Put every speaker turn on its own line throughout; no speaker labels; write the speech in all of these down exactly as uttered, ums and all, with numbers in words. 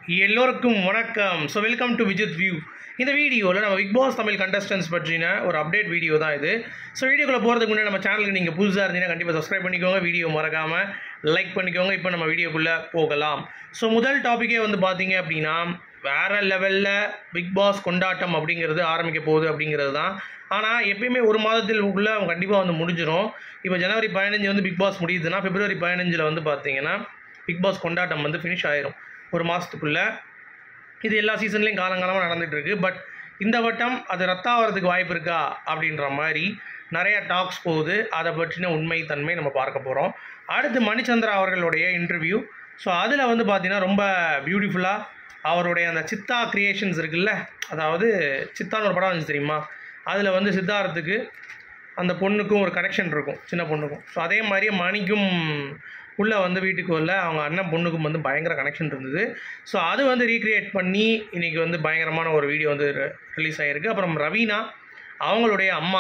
எல்லோருக்கும் வணக்கம். So welcome to Vijith view. இந்த வீடியோவில் நம்ம பிக் பாஸ் தமிழ் கண்டஸ்டன்ஸ் பற்றின ஒரு அப்டேட் வீடியோ தான் இது. ஸோ வீடியோக்குள்ளே போகிறதுக்கு முன்னாடி நம்ம சேனலுக்கு நீங்கள் புதுசாக இருந்தீங்கன்னா கண்டிப்பாக சப்ஸ்கிரைப் பண்ணிக்கோங்க, வீடியோ மறக்காமல் லைக் பண்ணிக்கோங்க. இப்போ நம்ம வீடியோக்குள்ளே போகலாம். ஸோ முதல் டாப்பிக்கே வந்து பார்த்தீங்க அப்படின்னா வேறு லெவலில் பிக் பாஸ் கொண்டாட்டம் அப்படிங்கிறது ஆரம்பிக்க போகுது அப்படிங்கிறது தான். ஆனால் எப்பயுமே ஒரு மாதத்திற்குள்ளே அவங்க கண்டிப்பாக வந்து முடிஞ்சிடும். இப்போ ஜனவரி பதினஞ்சு வந்து பிக் பாஸ் முடியுதுன்னா பிப்ரவரி பதினஞ்சில் வந்து பார்த்தீங்கன்னா பிக் பாஸ் கொண்டாட்டம் வந்து ஃபினிஷ் ஆயிரும் ஒரு மாதத்துக்குள்ளே. இது எல்லா சீசன்லேயும் காலங்காலமாக நடந்துகிட்ருக்கு. பட் இந்த வட்டம் அது ரத்தாகிறதுக்கு வாய்ப்பு இருக்கா அப்படின்ற மாதிரி நிறையா டாக்ஸ் போகுது. அதை பற்றின உண்மை தன்மை நம்ம பார்க்க போகிறோம். அடுத்து மணிச்சந்திரா அவர்களுடைய இன்டர்வியூ. ஸோ அதில் வந்து பார்த்திங்கன்னா ரொம்ப பியூட்டிஃபுல்லாக அவருடைய அந்த சித்தா கிரியேஷன்ஸ் இருக்குல்ல, அதாவது சித்தான்னு ஒரு படம் வந்துச்சு தெரியுமா, அதில் வந்து சித்தார்த்துக்கு அந்த பொண்ணுக்கும் ஒரு கனெக்ஷன் இருக்கும், சின்ன பொண்ணுக்கும். ஸோ அதே மாதிரியே மணிக்கும் உள்ளே வந்து வீட்டுக்கு உள்ள அவங்க அண்ணன் பொண்ணுக்கும் வந்து பயங்கர கனெக்ஷன் இருந்தது. ஸோ அது வந்து ரீக்ரியேட் பண்ணி இன்றைக்கி வந்து பயங்கரமான ஒரு வீடியோ வந்து ரிலீஸ் ஆகிருக்கு. அப்புறம் ரவீனா அவங்களுடைய அம்மா,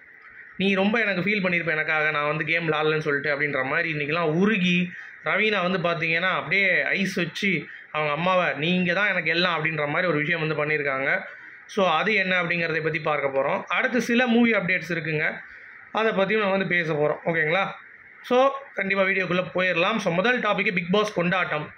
நீ ரொம்ப எனக்கு ஃபீல் பண்ணியிருப்பேன் எனக்காக, நான் வந்து கேம் விளாட்லன்னு சொல்லிட்டு அப்படின்ற மாதிரி இன்றைக்கெலாம் உருகி ரவீனா வந்து பார்த்திங்கன்னா அப்படியே ஐஸ் வச்சு அவங்க அம்மாவை நீங்கள் தான் எனக்கு எல்லாம் அப்படின்ற மாதிரி ஒரு விஷயம் வந்து பண்ணியிருக்காங்க. ஸோ அது என்ன அப்படிங்கிறத பற்றி பார்க்க போகிறோம். அடுத்து சில மூவி அப்டேட்ஸ் இருக்குங்க, அதை பற்றியும் நம்ம வந்து பேச போகிறோம். ஓகேங்களா? ஸோ கண்டிப்பாக வீடியோக்குள்ளே போயிடலாம். ஸோ முதல் டாப்பிக்கு பிக் பாஸ் கொண்டாட்டம்.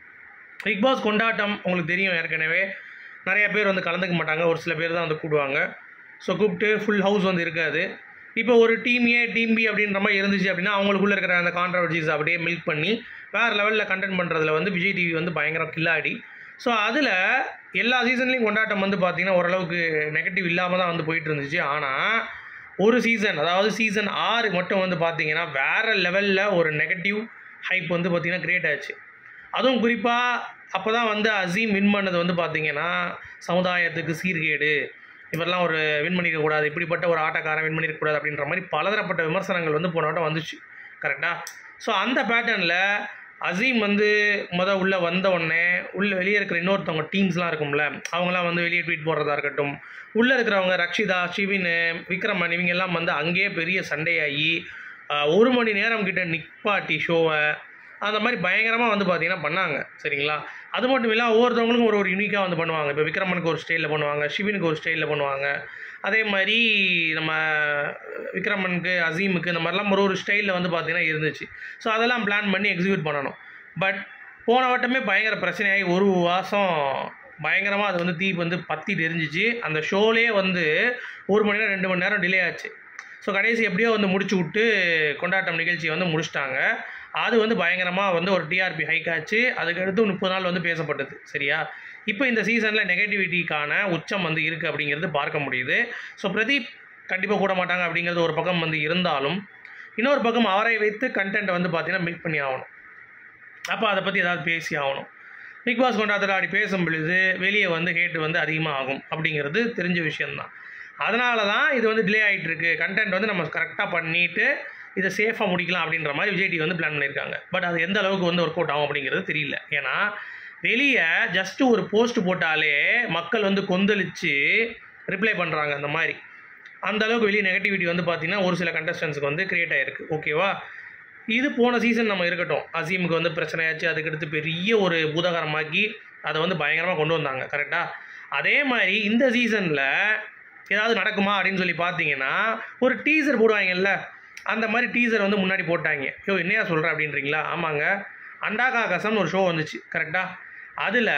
பிக் பாஸ் கொண்டாட்டம் உங்களுக்கு தெரியும், ஏற்கனவே நிறைய பேர் வந்து கலந்துக்க மாட்டாங்க, ஒரு சில பேர் தான் வந்து கூடுவாங்க. ஸோ கூப்பிட்டு ஃபுல் ஹவுஸ் வந்து இருக்காது. இப்போ ஒரு டீம் ஏ டீம் பி அப்படின்ற மாதிரி இருந்துச்சு அப்படின்னா அவங்களுக்குள்ளே இருக்கிற அந்த கான்ட்ரவர்சிஸ் அப்படியே மில்க் பண்ணி வேறு லெவலில் கண்டென்ட் பண்ணுறதுல வந்து விஜய் டிவி வந்து பயங்கரம் கில்லாடி. ஸோ அதில் எல்லா சீசன்லேயும் கொண்டாட்டம் வந்து பார்த்திங்கன்னா ஓரளவுக்கு நெகட்டிவ் இல்லாமல் தான் வந்து போயிட்டு இருந்துச்சு. ஆனால் ஒரு சீசன், அதாவது சீசன் ஆறு மட்டும் வந்து பார்த்திங்கன்னா வேறு லெவலில் ஒரு நெகட்டிவ் ஹைப் வந்து பார்த்திங்கன்னா க்ரியேட் ஆச்சு. அதுவும் குறிப்பாக அப்போ தான் வந்து அசீம் வின் பண்ணது வந்து பார்த்திங்கன்னா சமுதாயத்துக்கு சீர்கேடு, இவரெல்லாம் ஒரு வின் பண்ணியிருக்கக்கூடாது, இப்படிப்பட்ட ஒரு ஆட்டக்காரன் வின் பண்ணியிருக்கக்கூடாது அப்படின்ற மாதிரி பலதரப்பட்ட விமர்சனங்கள் வந்து போன வட்டம் வந்துச்சு. கரெக்டாக? ஸோ அந்த பேட்டர்னில் அசீம் வந்து மொதல் உள்ளே வந்த உடனே உள்ளே வெளியே இருக்கிற இன்னொருத்தவங்க டீம்ஸ்லாம் இருக்கும்ல, அவங்களாம் வந்து வெளியே ட்வீட் போடுறதா இருக்கட்டும், உள்ளே இருக்கிறவங்க ரக்ஷிதா, ஷிவின், விக்ரமன் இவங்கெல்லாம் வந்து அங்கேயே பெரிய சண்டையாகி ஒரு மணி நேரம் கிட்ட நிப்பாட்டி ஷோவை அந்த மாதிரி பயங்கரமாக வந்து பார்த்திங்கன்னா பண்ணாங்க. சரிங்களா? அது மட்டும் இல்லை, ஒவ்வொருத்தவங்களுக்கும் ஒரு ஒரு யூனிக்காக வந்து பண்ணுவாங்க. இப்போ விக்ரமனுக்கு ஒரு ஸ்டைலில் பண்ணுவாங்க, ஷிவினுக்கு ஒரு ஸ்டைலில் பண்ணுவாங்க, அதே மாதிரி நம்ம விக்ரமனுக்கு, அசீமுக்கு இந்த மாதிரிலாம் ஒரு ஒரு ஸ்டைலில் வந்து பார்த்திங்கன்னா இருந்துச்சு. ஸோ அதெல்லாம் பிளான் பண்ணி எக்ஸிக்யூட் பண்ணணும். பட் போன வட்டமே பயங்கர பிரச்சனையாகி ஒரு மாதம் பயங்கரமாக அது வந்து தீ வந்து பற்றிட்டு எரிஞ்சிச்சு. அந்த ஷோலே வந்து ஒரு மணி நேரம் ரெண்டு மணி நேரம் டிலே ஆச்சு. ஸோ கடைசி எப்படியோ வந்து முடிச்சு விட்டு கொண்டாட்டம் நிகழ்ச்சியை வந்து முடிச்சிட்டாங்க. அது வந்து பயங்கரமாக வந்து ஒரு டிஆர்பி ஹைக் ஆச்சு. அதுக்கடுத்து முப்பது நாள் வந்து பேசப்பட்டது. சரியா? இப்போ இந்த சீசனில் நெகட்டிவிட்டிக்கான உச்சம் வந்து இருக்குது அப்படிங்கிறது பார்க்க முடியுது. ஸோ பிரதீப் கண்டிப்பாக கூட மாட்டாங்க அப்படிங்கிறது ஒரு பக்கம் வந்து இருந்தாலும், இன்னொரு பக்கம் அவரை வைத்து கண்டென்ட்டை வந்து பார்த்திங்கன்னா மில்க் பண்ணி ஆகணும். அப்போ அதை பற்றி ஏதாவது பேசி ஆகணும். பிக் பாஸ் கொண்டாட்டத்தில் அப்படி பேசும் பொழுது வெளியே வந்து ஹேட்டு வந்து அதிகமாக ஆகும் அப்படிங்கிறது தெரிஞ்ச விஷயந்தான். அதனால தான் இது வந்து டிலே ஆகிட்டு இருக்கு. கண்டென்ட் வந்து நம்ம கரெக்டாக பண்ணிவிட்டு இதை சேஃபாக முடிக்கலாம் அப்படின்ற மாதிரி விஜய் டிவி வந்து பிளான் பண்ணியிருக்காங்க. பட் அது எந்த அளவுக்கு வந்து ஒர்க் அவுட் ஆகும் அப்படிங்கிறது தெரியல. ஏன்னா வெளியே ஜஸ்ட்டு ஒரு போஸ்ட் போட்டாலே மக்கள் வந்து கொந்தளித்து ரிப்ளை பண்ணுறாங்க. அந்த மாதிரி அந்த அளவுக்கு வெளியே நெகட்டிவிட்டி வந்து பார்த்திங்கன்னா ஒரு சில கண்டஸ்டன்ஸுக்கு வந்து க்ரியேட் ஆகிருக்கு. ஓகேவா? இது போன சீசன் நம்ம இருக்கட்டும், அசீமுக்கு வந்து பிரச்சனையாச்சு, அதுக்கடுத்து பெரிய ஒரு பூதாகரமாக்கி அதை வந்து பயங்கரமாக கொண்டு வந்தாங்க. கரெக்டாக? அதே மாதிரி இந்த சீசனில் ஏதாவது நடக்குமா அப்படின்னு சொல்லி பார்த்தீங்கன்னா ஒரு டீசர் போடுவாங்கல்ல, அந்த மாதிரி டீசர் வந்து முன்னாடி போட்டாங்க. யோ என்னையா சொல்கிறேன் அப்படின்றீங்களா? ஆமாங்க, அண்டாகா கசம்னு ஒரு ஷோ வந்துச்சு. கரெக்டாக? அதில்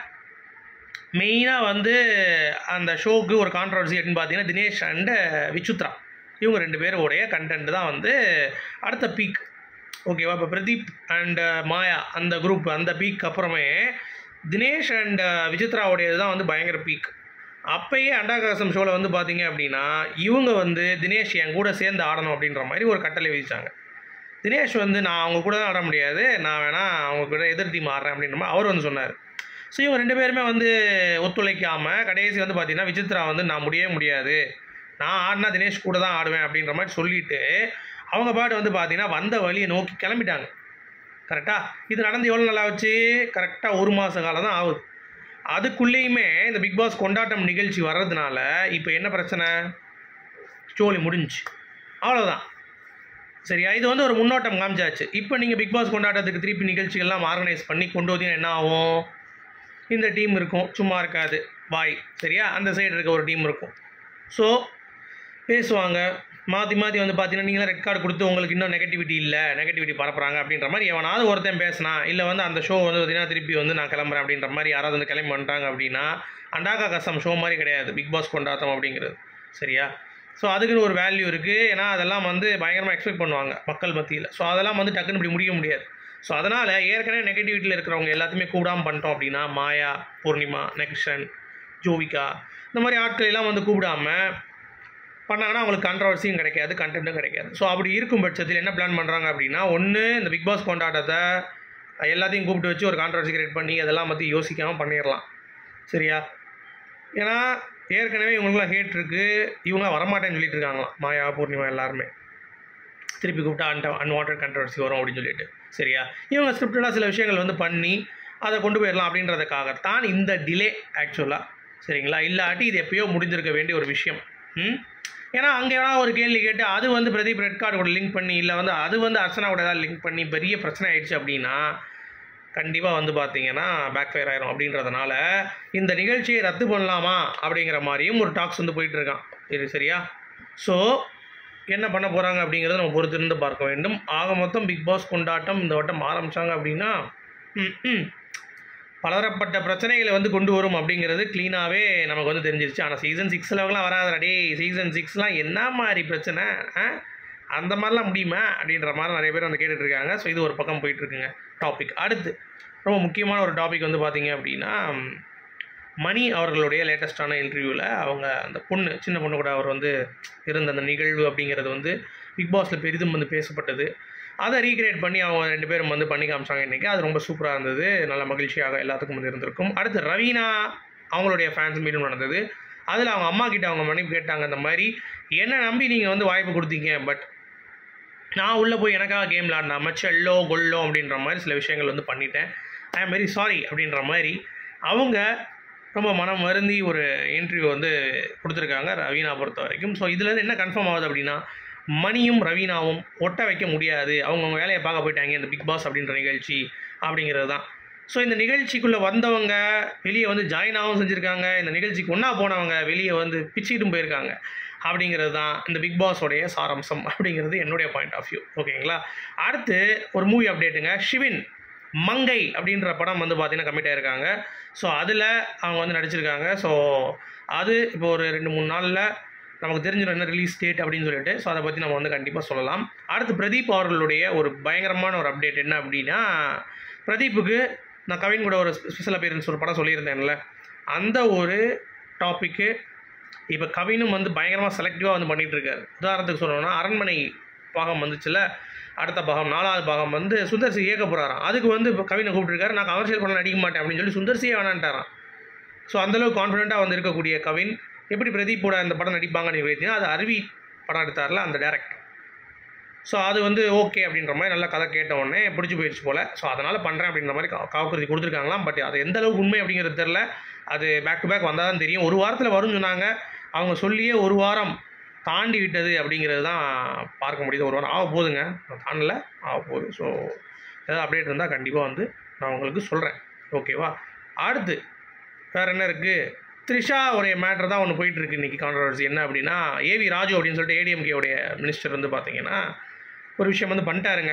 மெயினாக வந்து அந்த ஷோவுக்கு ஒரு கான்ட்ரவர்சி அப்படின்னு பார்த்தீங்கன்னா தினேஷ் அண்டு விசித்ரா இவங்க ரெண்டு பேருடைய கண்டென்ட் தான் வந்து அடுத்த பீக். ஓகேவா? இப்போ பிரதீப் அண்ட் மாயா அந்த குரூப் அந்த பீக் அப்புறமே தினேஷ் அண்ட் விசித்ராவுடையது தான் வந்து பயங்கர பீக். அப்போயே அண்டாகாசம் ஷோவில் வந்து பார்த்தீங்க அப்படின்னா இவங்க வந்து தினேஷ் என் கூட சேர்ந்து ஆடணும் அப்படின்ற மாதிரி ஒரு கட்டளை விதிச்சாங்க. தினேஷ் வந்து நான் அவங்க கூட தான் ஆட முடியாது, நான் வேணால் அவங்க கூட எதிர் டீம் ஆடுறேன் அப்படின்ற மாதிரி அவர் வந்து சொன்னார். ஸோ இவங்க ரெண்டு பேருமே வந்து ஒத்துழைக்காமல் கடைசி வந்து பார்த்திங்கன்னா விசித்ரா வந்து நான் முடியவே முடியாது, நான் ஆடினா தினேஷ் கூட தான் ஆடுவேன் அப்படின்ற மாதிரி சொல்லிவிட்டு அவங்க பாட்டு வந்து பார்த்திங்கன்னா வந்த வழியை நோக்கி கிளம்பிட்டாங்க. கரெக்டாக? இது நடந்து எவ்வளோ நல்லா வச்சு கரெக்டாக ஒரு மாத காலம் தான் ஆகுது. அதுக்குள்ளேயுமே இந்த பிக் பாஸ் கொண்டாட்டம் நிகழ்ச்சி வர்றதுனால இப்போ என்ன பிரச்சனை? ஸ்டோரி முடிஞ்சு அவ்வளோதான். சரியா? இது வந்து ஒரு முன்னோட்டம் காமிச்சாச்சு. இப்போ நீங்கள் பிக் பாஸ் கொண்டாட்டத்துக்கு திருப்பி நிகழ்ச்சிகள்லாம் ஆர்கனைஸ் பண்ணி கொண்டு வந்தீங்கன்னா என்ன ஆகும்? இந்த டீம் இருக்கும், சும்மா இருக்காது வாய் சரியா, அந்த சைடு இருக்க ஒரு டீம் இருக்கும். ஸோ பேசுவாங்க மாற்றி மாற்றி வந்து பார்த்தீங்கன்னா நீங்களாம் ரெட் கார்டு கொடுத்து உங்களுக்கு இன்னும் நெகட்டிவிட்டி இல்லை, நெகட்டிவிட்டி பரப்புறாங்க அப்படின்ற மாதிரி எவனாவது ஒருத்தன் பேசினா, இல்லை வந்து அந்த ஷோ வந்து பார்த்தீங்கன்னா திருப்பி வந்து நான் கிளம்புறேன் அப்படின்ற மாதிரி யாராவது வந்து கிளம்பி வந்துட்டாங்க அப்படின்னா அண்டாக்கா கசம் ஷோ மாதிரி கிடையாது பிக் பாஸ் கொண்டாட்டம் அப்படிங்கிறது சரியா. ஸோ அதுக்குன்னு ஒரு வேல்யூ இருக்குது, ஏன்னா அதெல்லாம் வந்து பயங்கரமாக எக்ஸ்பெக்ட் பண்ணுவாங்க மக்கள் மத்தியில். ஸோ அதெல்லாம் வந்து டக்குன்னு இப்படி முடிக்க முடியாது. ஸோ அதனால் ஏற்கனவே நெகட்டிவிட்டியில் இருக்கிறவங்க எல்லாத்தையுமே கூடாமல் பண்ணிட்டோம் அப்படின்னா மாயா, பூர்ணிமா, நெக்ஷன், ஜோவிகா இந்த மாதிரி ஆட்கள் எல்லாம் வந்து கூப்பிடாமல் பண்ணாங்கன்னா அவங்களுக்கு கான்ட்ரவர்சியும் கிடைக்காது, கண்டென்ட்டும் கிடைக்காது. ஸோ அப்படி இருக்கும் பட்சத்தில் என்ன பிளான் பண்ணுறாங்க அப்படின்னா, ஒன்று இந்த பிக் பாஸ் கொண்டாட்டத்தை எல்லாத்தையும் கூப்பிட்டு வச்சு ஒரு கான்ட்ரவர்சி கிரியேட் பண்ணி அதெல்லாம் பற்றி யோசிக்காமல் பண்ணிடலாம் சரியா. ஏன்னா ஏற்கனவே இவங்களுக்குலாம் ஹேட் இருக்குது, இவங்களாம் வரமாட்டேன்னு சொல்லிட்டு இருக்காங்களாம் மாயா, பூர்ணிமா எல்லாருமே. திருப்பி கூப்பிட்டா அன் அன்வான்ட் கண்ட்ரவர்சி வரும் அப்படின்னு சொல்லிட்டு சரியா. இவங்க ஸ்கிரிப்டடாக சில விஷயங்கள் வந்து பண்ணி அதை கொண்டு போயிடலாம் அப்படின்றதுக்காகத்தான் இந்த டிலே ஆக்சுவலாக சரிங்களா. இல்லாட்டி இது எப்பயோ முடிஞ்சிருக்க வேண்டிய ஒரு விஷயம். ம் ஏன்னா அங்கே எவ்வளோ ஒரு கேள்வி கேட்டு அது வந்து பிரதீப் ரெட் கார்டு கூட லிங்க் பண்ணி, இல்லை வந்து அது வந்து அர்ச்சனா கூட ஏதாவது லிங்க் பண்ணி பெரிய பிரச்சனை ஆயிடுச்சு அப்படின்னா கண்டிப்பாக வந்து பார்த்தீங்கன்னா பேக் ஃபயர் ஆயிரும். அப்படின்றதுனால இந்த நிகழ்ச்சியை ரத்து பண்ணலாமா அப்படிங்கிற மாதிரியும் ஒரு டாக்ஸ் வந்து போயிட்டுருக்கான் இது சரியா. ஸோ என்ன பண்ண போகிறாங்க அப்படிங்கிறத நம்ம பொறுத்திருந்து பார்க்க வேண்டும். ஆக மொத்தம் பிக் பாஸ் கொண்டாட்டம் இந்த வட்டம் ஆரம்பித்தாங்க அப்படின்னா ம் பலதரப்பட்ட பிரச்சனைகளை வந்து கொண்டு வரும் அப்படிங்கிறது க்ளீனாகவே நமக்கு வந்து தெரிஞ்சிருச்சு. ஆனால் சீசன் சிக்ஸ்லலாம் வராதடா டே, சீசன் சிக்ஸ்லாம் என்ன மாதிரி பிரச்சனை, அந்த மாதிரிலாம் முடியுமா அப்படின்ற மாதிரி நிறைய பேர் வந்து கேட்டுட்ருக்காங்க. ஸோ இது ஒரு பக்கம் போயிட்டுருக்குங்க டாபிக். அடுத்து ரொம்ப முக்கியமான ஒரு டாபிக் வந்து பார்த்திங்க அப்படின்னா, மணி அவர்களுடைய லேட்டஸ்டான இன்டர்வியூவில் அவங்க அந்த பொண்ணு சின்ன பொண்ணு கூட அவர் வந்து இருந்த அந்த நிகழ்வு அப்படிங்கிறது வந்து பிக் பாஸில் பெரிதும் வந்து பேசப்பட்டது. அதை ரீக்ரியேட் பண்ணி அவங்க ரெண்டு பேரும் வந்து பண்ணி காமிச்சாங்க இன்றைக்கி. அது ரொம்ப சூப்பராக இருந்தது, நல்ல மகிழ்ச்சியாக எல்லாத்துக்கும் வந்து இருந்திருக்கும். அடுத்து ரவீனா அவங்களுடைய ஃபேன்ஸ் மீண்டும் நடந்தது. அதில் அவங்க அம்மா கிட்ட அவங்க மனைவி கேட்டாங்க, இந்த மாதிரி என்ன நம்பி நீங்கள் வந்து வாய்ப்பு கொடுத்தீங்க, பட் நான் உள்ளே போய் எனக்காக கேம் விளாடினாம செல்லோ கொல்லோ அப்படின்ற மாதிரி சில விஷயங்கள் வந்து பண்ணிட்டேன், ஐ ஆம் வெரி சாரி அப்படின்ற மாதிரி அவங்க ரொம்ப மனம் வருந்தி ஒரு இன்டர்வியூ வந்து கொடுத்துருக்காங்க ரவீனா பொறுத்த வரைக்கும். ஸோ இதுலேருந்து என்ன கன்ஃபார்ம் ஆகுது அப்படின்னா, மணியும் ரவீனாவும் ஒட்ட வைக்க முடியாது, அவங்கவுங்க வேலையை பார்க்க போயிட்டாங்க இந்த பிக் பாஸ் அப்படின்ற நிகழ்ச்சி அப்படிங்கிறது தான். ஸோ இந்த நிகழ்ச்சிக்குள்ளே வந்தவங்க வெளியே வந்து ஜாயின் ஆகவும் செஞ்சுருக்காங்க, இந்த நிகழ்ச்சிக்கு ஒன்றா போனவங்க வெளியே வந்து பிச்சுக்கிட்டும் போயிருக்காங்க அப்படிங்கிறது தான் இந்த பிக் பாஸோடைய சாராம்சம் அப்படிங்கிறது என்னுடைய பாயிண்ட் ஆஃப் வியூ. ஓகேங்களா. அடுத்து ஒரு மூவி அப்டேட்டுங்க. ஷிவின் மங்கை அப்படின்ற படம் வந்து பார்த்திங்கன்னா கமிட் ஆகிருக்காங்க. ஸோ அதில் அவங்க வந்து நடிச்சிருக்காங்க. ஸோ அது இப்போ ஒரு ரெண்டு மூணு நாளில் நமக்கு தெரிஞ்சிடும் என்ன ரிலீஸ் டேட் அப்படின்னு சொல்லிட்டு. ஸோ அதை பற்றி நம்ம வந்து கண்டிப்பாக சொல்லலாம். அடுத்து பிரதீப் அவர்களுடைய ஒரு பயங்கரமான ஒரு அப்டேட் என்ன அப்படின்னா, பிரதீப்புக்கு நான் கவின் கூட ஒரு ஸ்பெஷல் அப்பியரன்ஸ் ஒரு படம் சொல்லியிருந்தேன்ல, அந்த ஒரு டாப்பிக்கு இப்போ கவினும் வந்து பயங்கரமாக செலக்டிவாக வந்து பண்ணிகிட்ருக்காரு. உதாரணத்துக்கு சொல்லணும்னா, அரண்மனை பாகம் வந்துச்சுல, அடுத்த பாகம் நாலாவது பாகம் வந்து சுந்தர்சி இயக்க போகிறாராம். அதுக்கு வந்து இப்போ கவினை கூப்பிட்டுருக்காரு, நான் கமர்ஷியல் படம் நடிக்க மாட்டேன் அப்படின்னு சொல்லி சுந்தர்சியே வேணான்ட்டாரான். ஸோ அந்தளவுக்கு கான்ஃபிடென்ட்டாக வந்து இருக்கக்கூடிய கவின் எப்படி பிரதீப்போட அந்த படம் நடிப்பாங்கன்னு பார்த்தீங்கன்னா, அது அருவி படம் எடுத்தார்ல அந்த டேரக்டர். ஸோ அது வந்து ஓகே அப்படின்ற மாதிரி நல்லா கதை கேட்ட உடனே பிடிச்சி போயிடுச்சு போல். ஸோ அதனால் பண்ணுறேன் அப்படின்ற மாதிரி காவுக்குறுதி கொடுத்துருக்காங்களாம். பட் அது எந்த அளவுக்கு உண்மை அப்படிங்கிறது தெரில, அது பேக் டு பேக் வந்தால் தான் தெரியும். ஒரு வாரத்தில் வரும்னு சொன்னாங்க, அவங்க சொல்லியே ஒரு வாரம் தாண்டி விட்டது அப்படிங்கிறது தான் பார்க்க முடியுது. ஒரு வாரம் ஆக போகுதுங்க, தாண்டல ஆக போகுது. ஸோ ஏதாவது அப்டேட் இருந்தால் கண்டிப்பாக வந்து நான் உங்களுக்கு சொல்கிறேன். ஓகேவா. அடுத்து வேறு என்ன இருக்குது, த்ரிஷா உடைய மேட்ரு தான் ஒன்று போயிட்டுருக்கு இன்றைக்கி. கான்ட்ரவர்சி என்ன அப்படின்னா, ஏவி ராஜு அப்படின்னு சொல்லிட்டு ஏடிஎம்கேவுடைய மினிஸ்டர் வந்து பார்த்தீங்கன்னா ஒரு விஷயம் வந்து பண்ணிட்டாருங்க.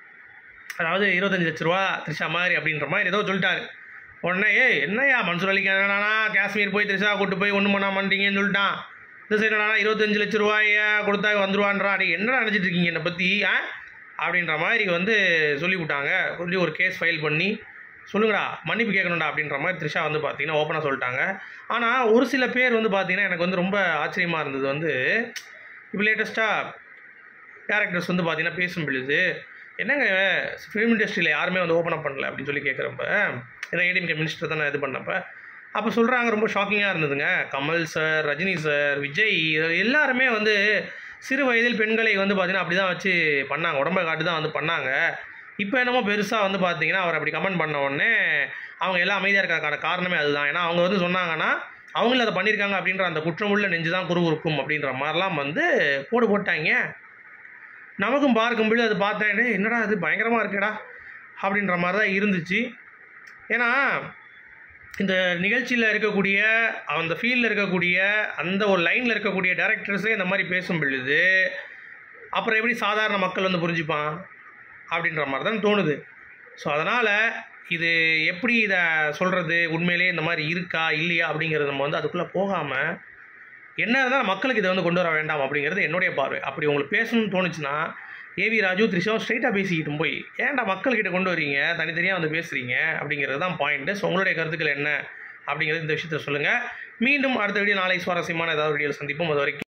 அதாவது இருபத்தஞ்சி லட்ச ரூபா த்ரிஷா மாதிரி அப்படின்ற மாதிரி ஏதோ சொல்லிட்டாரு. உடனே ஏ என்னையா மன்சூர் அலிக்கானா காஷ்மீர் போய் த்ரிஷா கூட்டு போய் ஒன்றும் பண்ண மாட்டீங்கன்னு சொல்லிட்டான். இந்த சைடு என்னன்னா இருபத்தஞ்சி லட்ச ரூபாயை கொடுத்தா வந்துருவான்றா, அப்படி என்னடா நினச்சிட்டு இருக்கீங்க என்னை பற்றி ஆ அப்படின்ற மாதிரி வந்து சொல்லிவிட்டாங்க. சொல்லி ஒரு கேஸ் ஃபைல் பண்ணி சொல்லுங்கடா மன்னிப்பு கேட்கணும்டா அப்படின்ற மாதிரி த்ரிஷா வந்து பார்த்தீங்கன்னா ஓப்பனாக சொல்லிட்டாங்க. ஆனால் ஒரு சில பேர் வந்து பார்த்தீங்கன்னா எனக்கு வந்து ரொம்ப ஆச்சரியமாக இருந்தது வந்து, இப்போ லேட்டஸ்ட்டாக டேரக்டர்ஸ் வந்து பார்த்தீங்கன்னா பேசும் பொழுது, என்னங்க ஃபிலிம் இண்டஸ்ட்ரியில் யாருமே வந்து ஓப்பன் அப் பண்ணல அப்படின்னு சொல்லி கேட்குறப்ப, ஏன்னா ஏடிஎம்கே மினிஸ்டர் தான் நான் இது பண்ணப்போ அப்போ சொல்கிறாங்க, ரொம்ப ஷாக்கிங்காக இருந்ததுங்க. கமல் சார், ரஜினி சார், விஜய் எல்லாருமே வந்து சிறு வயதில் பெண்களை வந்து பார்த்தீங்கன்னா அப்படி தான் வச்சு பண்ணாங்க, உடம்பை காட்டு தான் வந்து பண்ணாங்க. இப்போ என்னமோ பெருசாக வந்து பார்த்தீங்கன்னா அவர் அப்படி கமெண்ட் பண்ண உடனே அவங்க எல்லாம் அமைதியாக இருக்கிறதுக்கான காரணமே அதுதான். ஏன்னா அவங்க வந்து சொன்னாங்கன்னா அவங்களும் அதை பண்ணியிருக்காங்க அப்படின்ற அந்த குற்றமுள்ள நெஞ்சு தான் குறுகுறுக்கும் அப்படின்ற மாதிரிலாம் வந்து போடு போட்டாங்க. நமக்கும் பார்க்கும்போது அது பார்த்தேன், என்னடா அது பயங்கரமாக இருக்கேடா அப்படின்ற மாதிரி தான் இருந்துச்சு. ஏன்னா இந்த நிகழ்ச்சியில் இருக்கக்கூடிய அந்த ஃபீல்டில் இருக்கக்கூடிய அந்த ஒரு லைனில் இருக்கக்கூடிய டேரக்டர்ஸே இந்த மாதிரி பேசும் பொழுது அப்புறம் எப்படி சாதாரண மக்கள் வந்து புரிஞ்சுப்பான் அப்படின்ற மாதிரி தான் தோணுது. ஸோ அதனால் இது எப்படி இதை சொல்கிறது, உண்மையிலே இந்த மாதிரி இருக்கா இல்லையா அப்படிங்கிறது நம்ம வந்து அதுக்குள்ளே போகாமல் என்ன இருந்தால் மக்களுக்கு இதை வந்து கொண்டு வர வேண்டாம் அப்படிங்கிறது என்னுடைய பார்வை. அப்படி உங்களுக்கு பேசணும்னு தோணுச்சுன்னா ஏவி ராஜு த்ரிஷாவும் ஸ்ட்ரைட்டாக பேசிக்கிட்டு போய் ஏன்டா மக்கள்கிட்ட கொண்டு வரீங்க, தனித்தனியாக வந்து பேசுகிறீங்க அப்படிங்கிறது தான் பாயிண்ட்டு. ஸோ உங்களுடைய கருத்துக்கள் என்ன அப்படிங்கிறது இந்த விஷயத்தை சொல்லுங்கள். மீண்டும் அடுத்த வீடியோ நாளை சுவாரஸ்யமான ஏதாவது வீடியோவில் சந்திப்போம். அது வரைக்கும்